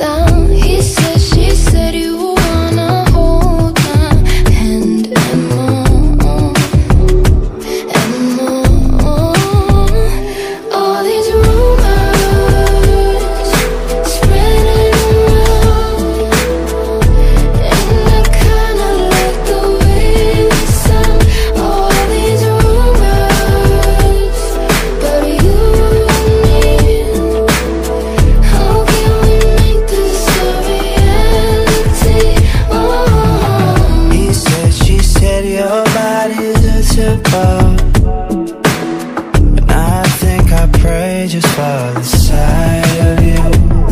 down. He said, she said, you wanna hold my hand and more, and more. All these rumors spreading around, and I kinda like the way they sound. All these rumors, but you and me, how can we make this a reality? Oh. He said, she said, your body's a temple, and I think I pray just for the sight of you.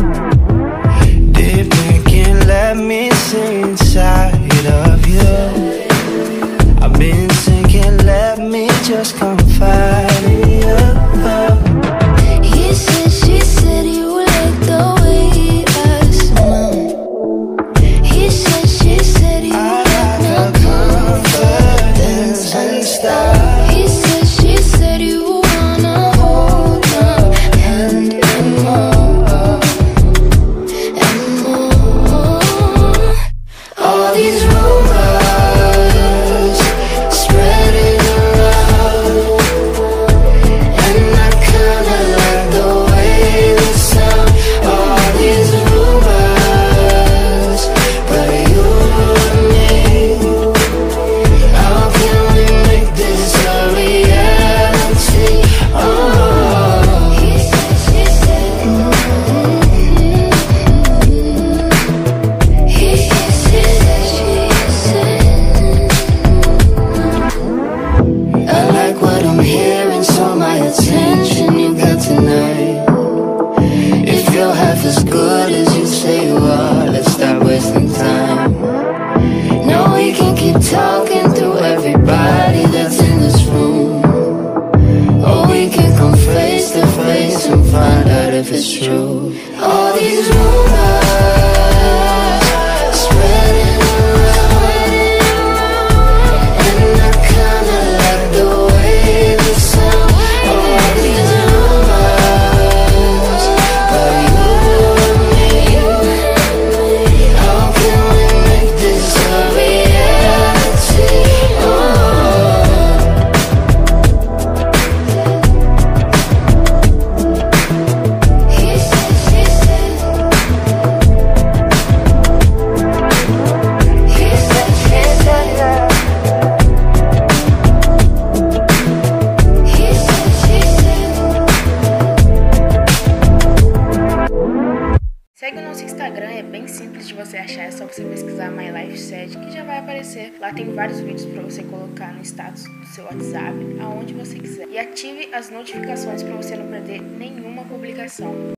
Deep thinking, let me see inside of you. I've been thinking, let me just confide in you. He said, she said, you like the way I smell. He said, she said, you I like like my your confidence and style. He said, she said, you wanna hold my hand and more, and more. All these rumors spreading around, and I kinda like the way they sound. All these rumors, but you and me, how can we make this a reality? Oh. He said, she said, he said, she said. I like what I'm hearing, so my attention you got tonight. If you're half as good as you say you are, let's stop wasting time. No, we can keep talking through everybody that's in this room, or we can come face to face and find out if it's true. All these rumors spreading around, and I kinda like the way they sound. All these rumors, but you and me, how can we make this a reality? Oh. He said, she said. He said, she said. He said, she said. Segue o nosso Instagram, é bem simples de você achar, é só você pesquisar My Life Set que já vai aparecer. Lá tem vários vídeos para você colocar no status do seu WhatsApp, aonde você quiser. E ative as notificações para você não perder nenhuma publicação.